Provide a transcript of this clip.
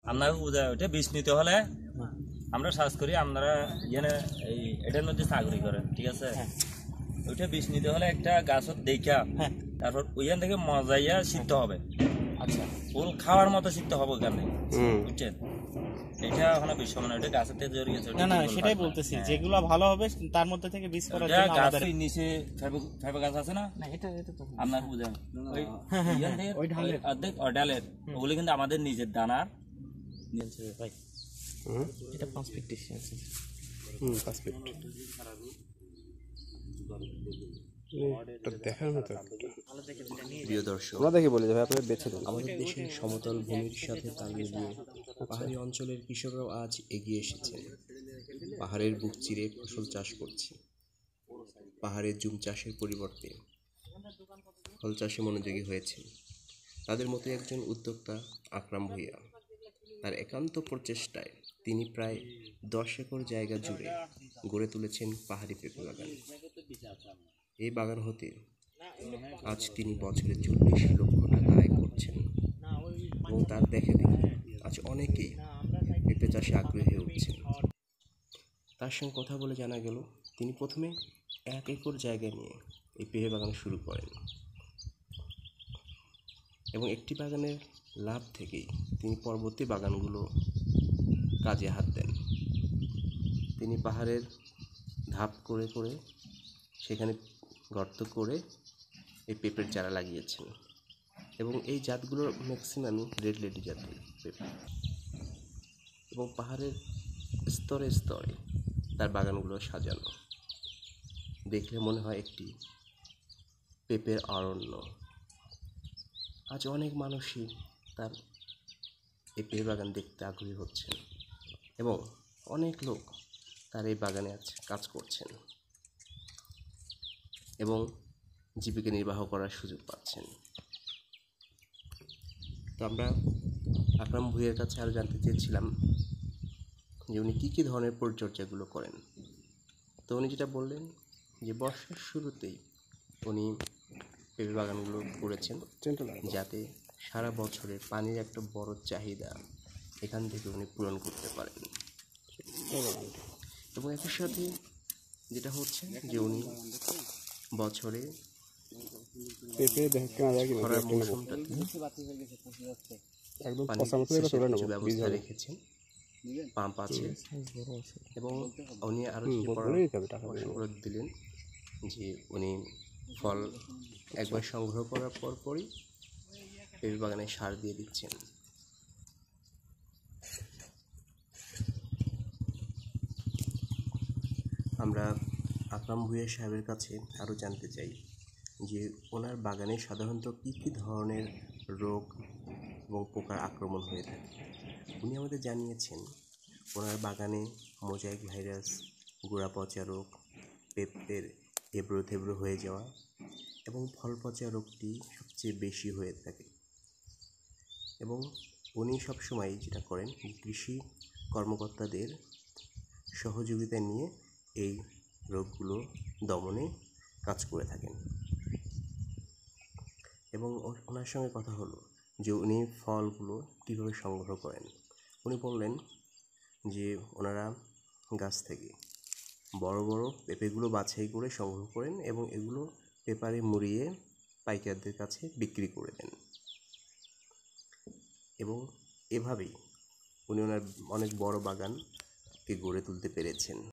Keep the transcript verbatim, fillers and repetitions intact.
আপনার ওইটা বীজ নিতে হলে আমরা সার্চ করি, আপনারা এখানে এই এটার মধ্যে চাকরি করেন, ঠিক আছে? ওইটা বীজ নিতে হলে একটা গাছত দেখা তারপর ওইখান থেকে মজাইয়া শিখতে হবে। আচ্ছা, ফুল খাওয়ার মতো শিখতে হবে ওইখান থেকে, বুঝছেন? এটা ওখানে বীজ হবে না, ওইটা গাছের থেকে জড়িয়েছে। না না সেটাই বলতেছি, যেগুলো ভালো হবে তার মধ্যে থেকে বীজ করার জন্য গাছের নিচে ফাইবার গাছ আছে না, এটা এটা তো আপনার বুঝেন ওই ইয়ান থেকে ওই ঢালের অর্ধেক অর্ডালের ওগুলো কিন্তু আমাদের নিজের দানার নিচে ভাই। এটা পাঁচ ফিট ডিস্টেন্স। হুম পাঁচ ফিট দেখার মতো। প্রিয় দর্শক, আমরা দেখে বলি ভাই আপনারা বেছে দেন। আমাদের দেশের সমতল ভূমির সাথে তাল মিলিয়ে পাহাড়ি অঞ্চলের কৃষকরাও আজ এগিয়ে এসেছেন। পাহাড়ের বুক চিরে ফসল চাষ করছে। পাহাড়ের জুম চাষের পরিবর্তে ফল চাষে মনোযোগী হয়েছেন। তাদের মতো একজন উদ্যোক্তা আকরাম ভূঁইয়া। তার একান্ত প্রচেষ্টায় তিনি প্রায় দশ একর জায়গা জুড়ে গড়ে তুলেছেন পাহাড়ি পেঁপে বাগান। এই বাগান হতে আজ তিনি বছরে চল্লিশ লক্ষ টাকা আয় করছেন এবং তার দেখে দেখে আজ অনেকেই পেঁপে চাষে আগ্রহী হয়ে উঠছেন। তার সঙ্গে কথা বলে জানা গেল তিনি প্রথমে এক একর জায়গা নিয়ে এই পেঁপে বাগান শুরু করেন এবং একটি বাগানের লাভ থেকেই তিনি পরবর্তী বাগানগুলো কাজে হাত দেন। তিনি পাহাড়ের ধাপ করে করে সেখানে গর্ত করে এই পেঁপের চারা লাগিয়েছেন এবং এই জাতগুলোর ম্যাক্সিমামই রেড লেডি জাতের পেঁপে এবং পাহাড়ের স্তরে স্তরে তার বাগানগুলো সাজানো। দেখলে মনে হয় একটি পেঁপের অরণ্য। আজ অনেক মানুষই তার এই পেঁপে বাগান দেখতে আগ্রহী হচ্ছেন এবং অনেক লোক তার এই বাগানে আজ কাজ করছেন এবং জীবিকা নির্বাহ করার সুযোগ পাচ্ছেন। তো আমরা আকরাম ভূঁইয়ার কাছে আরও জানতে চেয়েছিলাম যে উনি কী কী ধরনের পরিচর্যাগুলো করেন। তো উনি যেটা বললেন যে বর্ষার শুরুতেই উনি পেঁপে বাগানগুলো করেছেন যাতে সারা বছরে পানির একটা বড় চাহিদা এখান থেকে উনি পূরণ করতে পারেন। এবং একই সাথে যেটা হচ্ছে যে উনি বছরে খরার মৌসুমটাতে ব্যবস্থা রেখেছেন, পাম্প আছে এবং উনি আরও পরামর্শ দিলেন যে উনি ফল একবার সংগ্রহ করার পর পরই পেঁপে বাগানে সার দিয়ে দিচ্ছেন। আমরা আকরাম ভূঁইয়া সাহেবের কাছে আরও জানতে চাই যে ওনার বাগানে সাধারণত কী কী ধরনের রোগ এবং পোকার আক্রমণ হয়ে থাকে। উনি আমাদের জানিয়েছেন ওনার বাগানে মোজাইক ভাইরাস, গোড়া পচা রোগ, পেঁপের এবড়ো থেবড়ো হয়ে যাওয়া এবং ফল পচা রোগটি সবচেয়ে বেশি হয়ে থাকে এবং উনি সবসময় যেটা করেন কৃষি কর্মকর্তাদের সহযোগিতা নিয়ে এই রোগগুলো দমনে কাজ করে থাকেন। এবং ওনার সঙ্গে কথা হলো যে উনি ফলগুলো কীভাবে সংগ্রহ করেন। উনি বললেন যে ওনারা গাছ থেকে বড় বড় পেঁপেগুলো বাছাই করে সংগ্রহ করেন এবং এগুলো পেপারে মুড়িয়ে পাইকারদের কাছে বিক্রি করে দেন এবং এভাবেই উনি ওনার অনেক বড় বাগানকে গড়ে তুলতে পেরেছেন।